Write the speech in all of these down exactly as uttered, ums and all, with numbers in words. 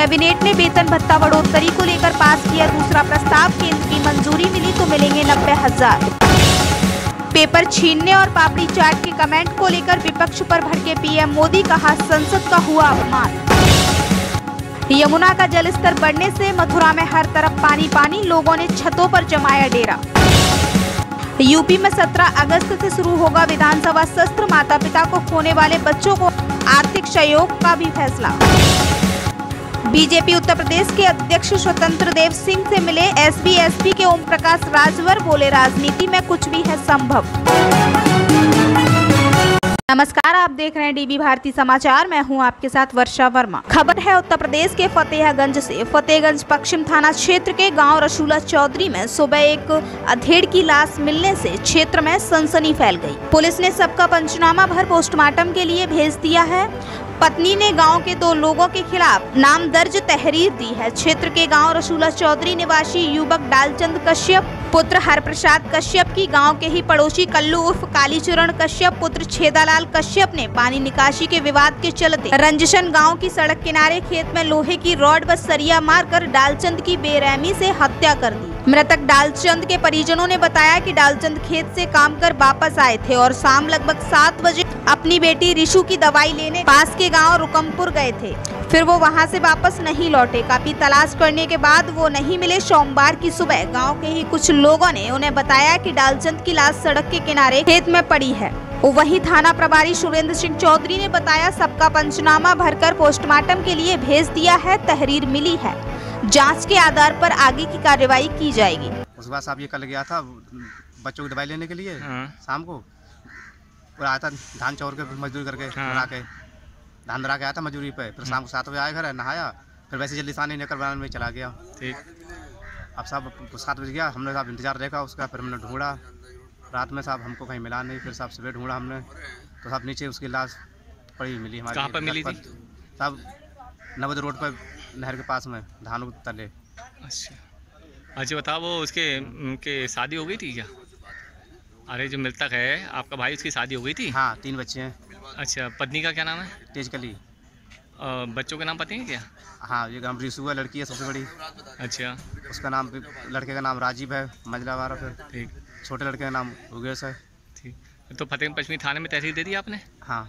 Cabinet ने वेतन भत्ता बढ़ोतरी को लेकर पास किया दूसरा प्रस्ताव, केंद्र की मंजूरी मिली तो मिलेंगे नब्बे हजार। पेपर छीनने और पापड़ी चाट के कमेंट को लेकर विपक्ष पर भड़के पीएम मोदी, कहा संसद का हुआ अपमान। यमुना का जलस्तर बढ़ने से मथुरा में हर तरफ पानी पानी, लोगों ने छतों पर जमाया डेरा। यूपी में सत्रह अगस्त से शुरू होगा विधानसभा सत्र, माता पिता को खोने वाले बच्चों को आर्थिक सहयोग का भी फैसला। बीजेपी उत्तर प्रदेश के अध्यक्ष स्वतंत्र देव सिंह से मिले एसपी एसपी के ओम प्रकाश राजभर, बोले राजनीति में कुछ भी है संभव। नमस्कार, आप देख रहे हैं डीबी भारती समाचार। मैं हूं आपके साथ वर्षा वर्मा। खबर है उत्तर प्रदेश के फतेहगंज से। फतेहगंज पश्चिम थाना क्षेत्र के गांव रसूला चौधरी में सुबह एक अधेड़ की लाश मिलने से क्षेत्र में सनसनी फैल गई। पुलिस ने सबका पंचनामा भर पोस्टमार्टम के लिए भेज दिया है। पत्नी ने गांव के दो लोगों के खिलाफ नाम दर्ज तहरीर दी है। क्षेत्र के गांव रसूला चौधरी निवासी युवक डालचंद कश्यप पुत्र हरप्रसाद कश्यप की गांव के ही पड़ोसी कल्लू उर्फ कालीचरण कश्यप पुत्र छेदालाल कश्यप ने पानी निकासी के विवाद के चलते रंजसन गांव की सड़क किनारे खेत में लोहे की रॉड व सरिया मारकर डालचंद की बेरहमी से हत्या कर दी। मृतक डालचंद के परिजनों ने बताया कि डालचंद खेत से काम कर वापस आए थे और शाम लगभग सात बजे अपनी बेटी रिशु की दवाई लेने पास के गांव रुकमपुर गए थे। फिर वो वहां से वापस नहीं लौटे। काफी तलाश करने के बाद वो नहीं मिले। सोमवार की सुबह गांव के ही कुछ लोगों ने उन्हें बताया कि डालचंद की लाश सड़क के किनारे खेत में पड़ी है। वहीं थाना प्रभारी सुरेंद्र सिंह चौधरी ने बताया सबका पंचनामा भरकर पोस्टमार्टम के लिए भेज दिया है, तहरीर मिली है, जांच के आधार पर आगे की कार्रवाई की जाएगी। उसके बाद साहब ये कल गया था बच्चों की दवाई लेने के लिए शाम को, और आया था धान चौर के मजदूरी करके बना के धान धरा के आया था मजदूरी पे। फिर शाम को सात बजे आया घर, नहाया, फिर वैसे जल्दी सानी लेकर बनाने में चला गया। ठीक, अब साहब सात बज गया, हमने साहब इंतजार देखा उसका, फिर हमने ढूंढा रात में साहब, हमको कहीं मिला नहीं। फिर साहब सुबह ढूंढा हमने तो साहब नीचे उसकी लाश पड़ी मिली हमारी। कहाँ पर मिली थी? साहब नवद रोड पर नहर के पास में धान तले। अच्छा अच्छा, बताओ वो उसके के शादी हो गई थी क्या? अरे जो मृतक है आपका भाई, उसकी शादी हो गई थी? हाँ, तीन बच्चे हैं। अच्छा, पत्नी का क्या नाम है? तेजकली। बच्चों के नाम पता है क्या? हाँ, ये नाम रिशु है, लड़की है सबसे बड़ी। अच्छा, उसका नाम, लड़के का नाम राजीव है, मंझला वाला। फिर ठीक, छोटे लड़के का नाम उगेश है। ठीक, तो फतेह पश्चिमी थाने में तहरीर दे दी आपने? हाँ,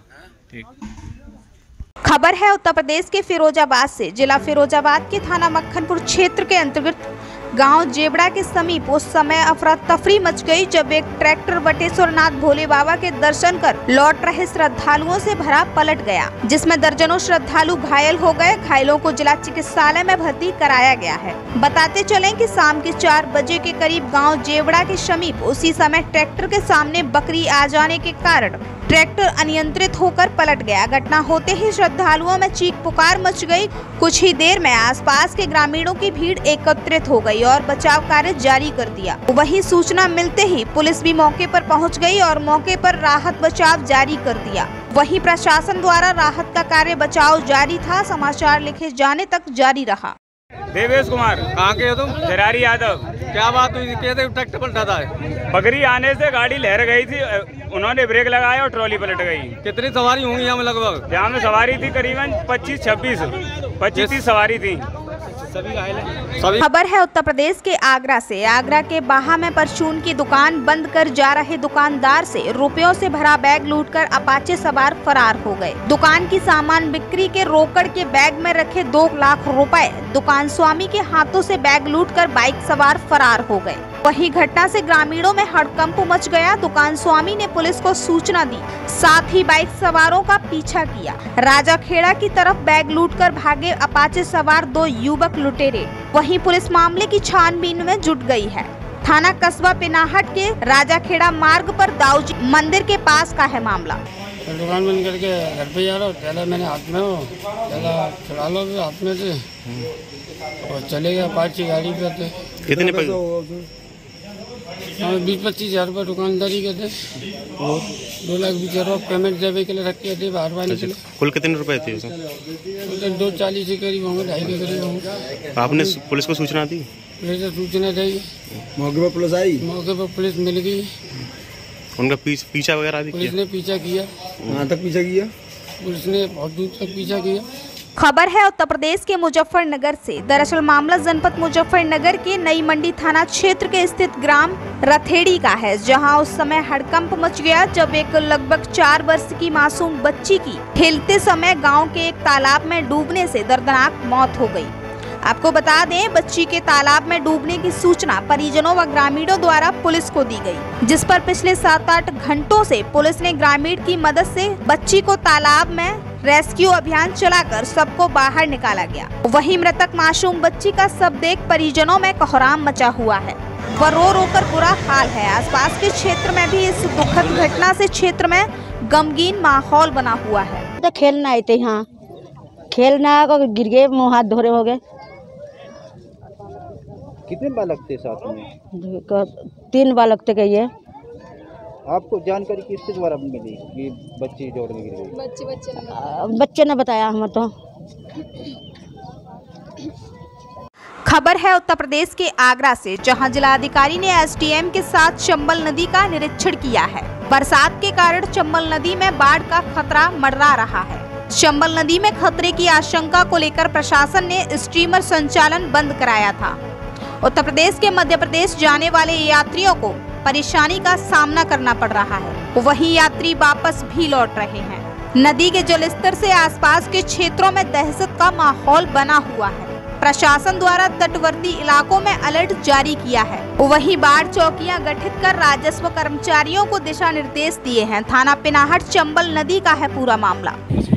ठीक। खबर है उत्तर प्रदेश के फिरोजाबाद से। जिला फिरोजाबाद के थाना मक्खनपुर क्षेत्र के अंतर्गत गांव जेबड़ा के समीप उस समय अफरा तफरी मच गई जब एक ट्रैक्टर बटेश्वरनाथ भोले बाबा के दर्शन कर लौट रहे श्रद्धालुओं से भरा पलट गया, जिसमें दर्जनों श्रद्धालु घायल हो गए। घायलों को जिला चिकित्सालय में भर्ती कराया गया है। बताते चलें कि शाम के चार बजे के करीब गांव जेबड़ा के समीप उसी समय ट्रैक्टर के सामने बकरी आ जाने के कारण ट्रैक्टर अनियंत्रित होकर पलट गया। घटना होते ही श्रद्धालुओं में चीख पुकार मच गई। कुछ ही देर में आसपास के ग्रामीणों की भीड़ एकत्रित हो गई और बचाव कार्य जारी कर दिया। वहीं सूचना मिलते ही पुलिस भी मौके पर पहुंच गई और मौके पर राहत बचाव जारी कर दिया। वहीं प्रशासन द्वारा राहत का कार्य बचाव जारी था। समाचार लिखे जाने तक जारी रहा। देवेश कुमार, कहाँ के हो तुम? जरारी यादव। क्या बात हुई? कैसे ट्रैक्टर पलटा था? बकरी आने से गाड़ी लहर गई थी, उन्होंने ब्रेक लगाया और ट्रॉली पलट गई। कितनी सवारी होंगी यहाँ में? लगभग यहाँ में सवारी थी करीबन पच्चीस छब्बीस पच्चीस तीस सवारी थी। सभी सभी खबर है उत्तर प्रदेश के आगरा से। आगरा के बाहा में परचून की दुकान बंद कर जा रहे दुकानदार से रुपयों से भरा बैग लूटकर अपाचे सवार फरार हो गए। दुकान की सामान बिक्री के रोकड़ के बैग में रखे दो लाख रुपए दुकान स्वामी के हाथों से बैग लूटकर बाइक सवार फरार हो गए। वही घटना से ग्रामीणों में हड़कंप मच गया। दुकान स्वामी ने पुलिस को सूचना दी, साथ ही बाइक सवारों का पीछा किया। राजाखेड़ा की तरफ बैग लूटकर भागे अपाचे सवार दो युवक लुटेरे। वहीं पुलिस मामले की छानबीन में जुट गई है। थाना कस्बा पिनाहट के राजाखेड़ा मार्ग पर दाऊजी मंदिर के पास का है मामला। दुकान बंद करके घर पे जा रहा हूँ, पहले मैंने हाथ में हो पहला चला लो हाथ में से और चले गया पाँच की गाड़ी पे थे। कितने पैसे? हमें बीस पच्चीस हजार रुपये दुकानदारी के थे, दो लाख बीस हजार पेमेंट देवे के लिए रखे थे बाहर बाहर निकले। कुल कितने रुपए थे उसमें? दो चालीस के करीब होंगे, ढाई के करीब होंगे। आपने पुलिस को सूचना दी? पुलिस को सूचना दी, मौके पर पुलिस आई, मौके पर पुलिस मिल गई। उनका पीछ, पीछा वगैरह भी पुलिस ने पीछा किया। कहाँ तक पीछा किया? पुलिस ने बहुत दूर तक पीछा किया। खबर है उत्तर प्रदेश के मुजफ्फरनगर से। दरअसल मामला जनपद मुजफ्फरनगर के नई मंडी थाना क्षेत्र के स्थित ग्राम रथेड़ी का है, जहां उस समय हड़कंप मच गया जब एक लगभग चार वर्ष की मासूम बच्ची की खेलते समय गांव के एक तालाब में डूबने से दर्दनाक मौत हो गई। आपको बता दें, बच्ची के तालाब में डूबने की सूचना परिजनों व ग्रामीणों द्वारा पुलिस को दी गई, जिस पर पिछले सात आठ घंटों से पुलिस ने ग्रामीण की मदद से बच्ची को तालाब में रेस्क्यू अभियान चलाकर सबको बाहर निकाला गया। वहीं मृतक मासूम बच्ची का शव देख परिजनों में कोहराम मचा हुआ है, वह रो रो कर बुरा हाल है। आसपास के क्षेत्र में भी इस दुखद घटना से क्षेत्र में गमगीन माहौल बना हुआ है। तो खेलना आए थे, यहाँ खेलना को गिर गए, मुँह हाथ धोरे हो गए। कितने बालक थे साथ में? तीन बालक थे। ये आपको जानकारी किसके द्वारा मिली कि बच्ची जोड़ में गिर गई? बच्चे बच्चे ने बच्चे ने बताया हमें तो। खबर है उत्तर प्रदेश के आगरा से, जहां जिलाधिकारी ने एसडीएम के साथ चंबल नदी का निरीक्षण किया है। बरसात के कारण चंबल नदी में बाढ़ का खतरा मंडरा रहा है। चंबल नदी में खतरे की आशंका को लेकर प्रशासन ने स्टीमर संचालन बंद कराया था। उत्तर प्रदेश के मध्य प्रदेश जाने वाले यात्रियों को परेशानी का सामना करना पड़ रहा है, वहीं यात्री वापस भी लौट रहे हैं। नदी के जलस्तर से आसपास के क्षेत्रों में दहशत का माहौल बना हुआ है। प्रशासन द्वारा तटवर्ती इलाकों में अलर्ट जारी किया है, वहीं बाढ़ चौकियां गठित कर राजस्व कर्मचारियों को दिशा निर्देश दिए हैं। थाना पिनाहट चंबल नदी का है पूरा मामला।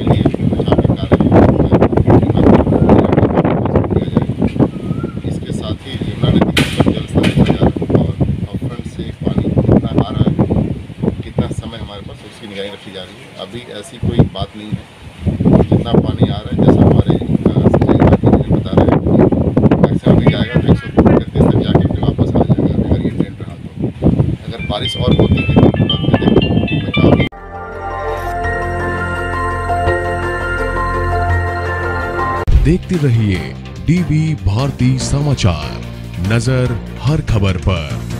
रखी जा रही है। अभी ऐसी कोई बात नहीं है, जितना पानी आ रहा है जैसा हमारे बता रहे हैं मैक्सिमम भी जाएगा तो एक सौ इकतीस तक जाके फिर वापस आ जाएगा अगर ये ट्रेंड रहा तो। अगर बारिश और होती है तो बचाव। देखते रहिए डीबी भारती समाचार, नजर हर खबर पर।